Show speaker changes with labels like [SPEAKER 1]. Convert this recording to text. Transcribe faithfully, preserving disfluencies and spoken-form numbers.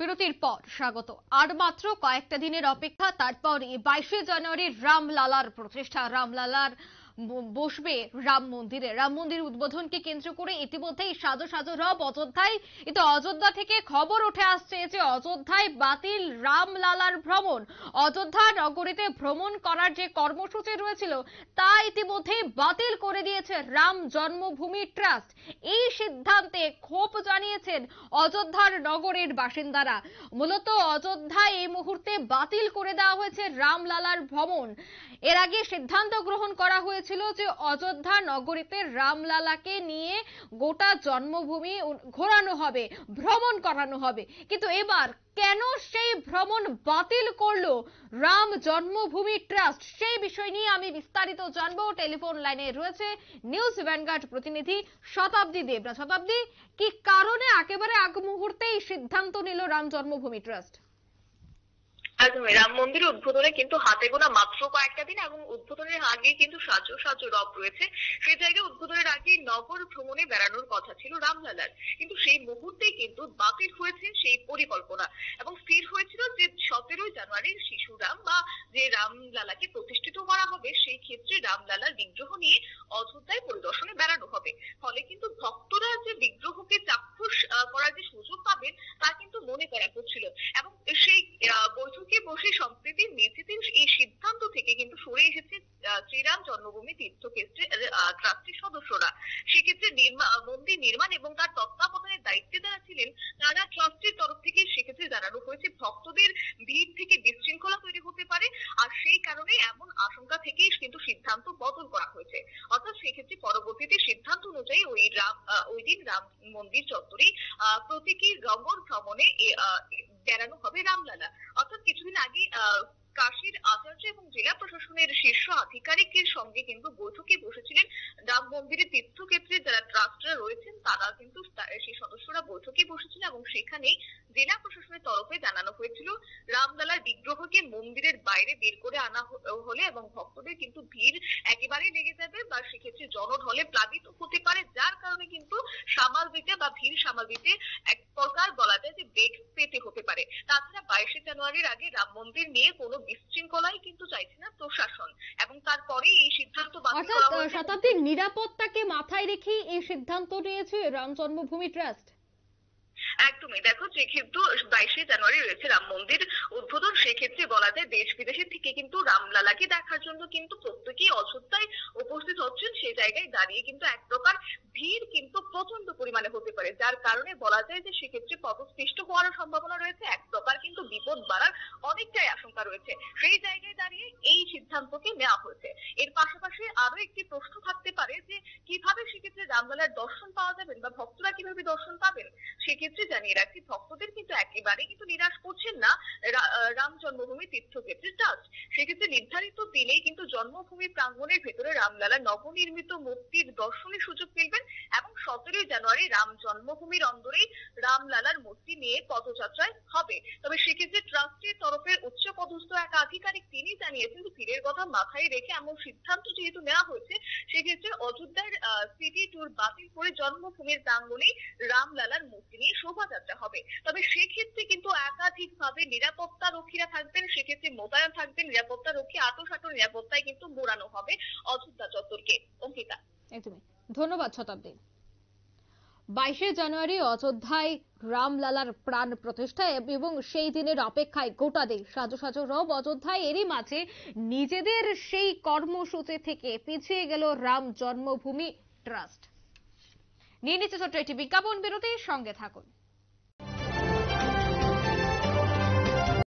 [SPEAKER 1] বিরতির পর স্বাগত। আর মাত্র কয়েকটা দিনের অপেক্ষা, তারপর বাইশে জানুয়ারি রামলালার প্রতিষ্ঠা। রামলালার বসবে রাম মন্দিরে। রাম মন্দির উদ্বোধনকে কেন্দ্র করে ইতিমধ্যেই সাজো সাজো রব অযোধ্যায়। কিন্তু অযোধ্যা থেকে খবর উঠে আসছে যে অযোধ্যায় বাতিল রামলালার ভ্রমণ। অযোধ্যা নগরীতে ভ্রমণ করার যে কর্মসূচি রয়েছিল তা ইতিমধ্যেই বাতিল করে দিয়েছে রাম জন্মভূমি ট্রাস্ট। এই সিদ্ধান্তে ক্ষোভ জানিয়েছেন অযোধ্যার নগরের বাসিন্দারা। মূলত অযোধ্যায় এই মুহূর্তে বাতিল করে দেওয়া হয়েছে রামলালার ভ্রমণ। এর আগে সিদ্ধান্ত গ্রহণ করা হয়েছিল যে অযোধ্যা নগরীতে রামলালাকে নিয়ে গোটা জন্মভূমি ঘোরানো হবে, ভ্রমণ করানো হবে। কিন্তু এবার কেন সেই ভ্রমণ বাতিল করলো রাম জন্মভূমি ট্রাস্ট, সেই বিষয় নিয়ে আমি বিস্তারিত জানবো। টেলিফোন লাইনে রয়েছে নিউজ ভ্যানগার্ড প্রতিনিধি শতাব্দী দেবরা। শতাব্দী, কি কারণে একেবারে আগ মুহূর্তে এই সিদ্ধান্ত নিল রাম জন্মভূমি ট্রাস্ট?
[SPEAKER 2] একদমই, রাম মন্দির উদ্বোধনে কিন্তু হাতে গোনা মাত্র কয়েকটা দিন এবং উদ্বোধনের আগে কিন্তু সাজো সাজো রব রয়েছে। সেই জায়গায় উদ্বোধনের আগে নগর ভ্রমণে বেড়ানোর কথা ছিল রামলালার, কিন্তু সেই মুহূর্তেই কিন্তু বাতিল হয়েছে সেই পরিকল্পনা এবং স্থির হয়েছিল যে সতেরোই জানুয়ারি শিশু রাম বা যে রামলালাকে প্রতিষ্ঠিত করা হবে সেই ক্ষেত্রে রামলালার বিগ্রহ নিয়ে অযোধ্যায় পরিদর্শনে বেড়ানো হবে। ফলে কিন্তু ভক্তরা যে বিগ্রহকে চাক্ষুষ করার যে সুযোগ পাবেন তা কিন্তু মনে করা হচ্ছিল এবং সেই বৈঠকে বসে সম্প্রীতির মেঝেতে এই সিদ্ধান্ত থেকে কিন্তু সরে এসেছে শ্রীরাম জন্মভূমি তীর্থক্ষেত্রের ট্রাস্টের সদস্যরা। সেক্ষেত্রে মন্দির নির্মাণ এবং তার তত্ত্বাবধানের দায়িত্বে যারা ছিলেন তারা ট্রাস্টের তরফ থেকে সেক্ষেত্রে জানানো হয়েছে ভক্তদের ভিড় থেকে বিশৃঙ্খলা তৈরি হতে পারে, আর সেই কারণে এমন আশঙ্কা থেকেই কিন্তু সিদ্ধান্ত বদল করা হয়েছে। অর্থাৎ সেক্ষেত্রে পরবর্তীতে সিদ্ধান্ত অনুযায়ী ওই রাম ওই দিন রাম মন্দির চত্বরে প্রতীকী নগর ভ্রমণে বেড়ানো হবে রামলালা। অর্থাৎ কিছুদিন আগে কাশীর আচার্য এবং জেলা প্রশাসনের শীর্ষ আধিকারিকের সঙ্গে কিন্তু বৈঠকে বসেছিলেন রাম মন্দিরের তীর্থক্ষেত্রে যারা ট্রাস্টরা রয়েছেন, তারা কিন্তু সেই সদস্যরা বৈঠকে বসেছিলেন এবং সেখানে জেলা প্রশাসনের তরফে জানানো হয়েছিল রামলালার বিগ্রহকে মন্দিরের বাইরে বের করে আনা হলে এবং ভক্তদের কিন্তু ভিড় একেবারে লেগে যাবে বা সেক্ষেত্রে জনঢলে প্লাবিত হতে পারে, যার কারণে কিন্তু সামাল দিতে বা ভিড় সামাল দিতে এক প্রকার বলা যায় যে বেগ পেতে হতে পারে। তাছাড়া বাইশে জানুয়ারির আগে রাম মন্দির নিয়ে কোনো বিশৃঙ্খলাই কিন্তু চাইছে না প্রশাসন এবং তারপরে এই সিদ্ধান্ত বাতিল করা হয়েছে।
[SPEAKER 1] শতাব্দীর নিরাপত্তাকে মাথায় রেখে এই সিদ্ধান্ত নিয়েছে রাম জন্মভূমি ট্রাস্ট।
[SPEAKER 2] একদমই, দেখো যেহেতু বাইশে জানুয়ারি রয়েছে রাম মন্দির উদ্বোধন, সেক্ষেত্রে বলা যায় দেশ বিদেশের থেকে কিন্তু রামলালাকে দেখার জন্য কিন্তু প্রত্যেকেই অযোধ্যায় উপস্থিত হচ্ছেন। সেই জায়গায় দাঁড়িয়ে কিন্তু এক প্রকার ভিড় কিন্তু প্রচন্ড পরিমাণে হতে পারে, যার কারণে বলা যায় যে সেক্ষেত্রে পদস্পৃষ্ট হওয়ার সম্ভাবনা রয়েছে, এক প্রকার কিন্তু বিপদ বাড়ার অনেকটাই আশঙ্কা রয়েছে। সেই জায়গায় দাঁড়িয়ে এই সিদ্ধান্তকে নেওয়া হয়েছে। এর পাশাপাশি আরো একটি প্রশ্ন থাকতে পারে যে কিভাবে সেক্ষেত্রে রামলালার দর্শন পাওয়া যাবেন বা ভক্তরা কিভাবে দর্শন পাবেন। সেক্ষেত্রে জানিয়ে রাখি ভক্তদের কিন্তু একেবারে কিন্তু নিরাশ করছেন না রাম জন্মভূমি তীর্থক্ষেত্রের ট্রাস্ট। সেক্ষেত্রে নির্ধারিত দিনেই কিন্তু জন্মভূমি প্রাঙ্গণের ভেতরে রামলালার নবনির্মিত মূর্তির দর্শনের সুযোগ মিলবেন এবং সতেরোই জানুয়ারি রাম জন্মভূমির অন্দরেই রামলালার মূর্তি নিয়ে পদযাত্রায় হবে। তবে সেক্ষেত্রে ট্রাস্টের তরফের উচ্চ পদস্থ এক আধিকারিক তিনি জানিয়েছেন যে ভিড়ের কথা মাথায় রেখে এমন সিদ্ধান্ত যেহেতু নেওয়া হয়েছে, সেক্ষেত্রে অযোধ্যার সিটি ট্যুর বাতিল করে জন্মভূমির প্রাঙ্গণেই রামলালার মূর্তি নিয়ে শোভাযাত্রা হবে। তবে সেক্ষেত্রে কিন্তু একাধিকভাবে নিরাপত্তা রক্ষীরা থাকবেন, সেক্ষেত্রে মোতায়েন থাকবেন নিরাপত্তা রক্ষী, আটোসাটো নিরাপত্তায় কিন্তু মোড়ানো হবে অযোধ্যা চত্বরকে। অঙ্কিতা,
[SPEAKER 1] একদমই ধন্যবাদ শতাব্দী। বাইশে জানুয়ারি অযোধ্যায় রামলালার প্রাণ প্রতিষ্ঠা এবং সেই দিনের অপেক্ষায় গোটা দেশ। সাজো সাজো রব অযোধ্যায়। এরই মাঝে নিজেদের সেই কর্মসূচি থেকে পিছিয়ে গেল রাম জন্মভূমি ট্রাস্ট। নিয়ে নিচ্ছে ছোট্ট একটি বিজ্ঞাপন বিরতির সঙ্গে থাকুন।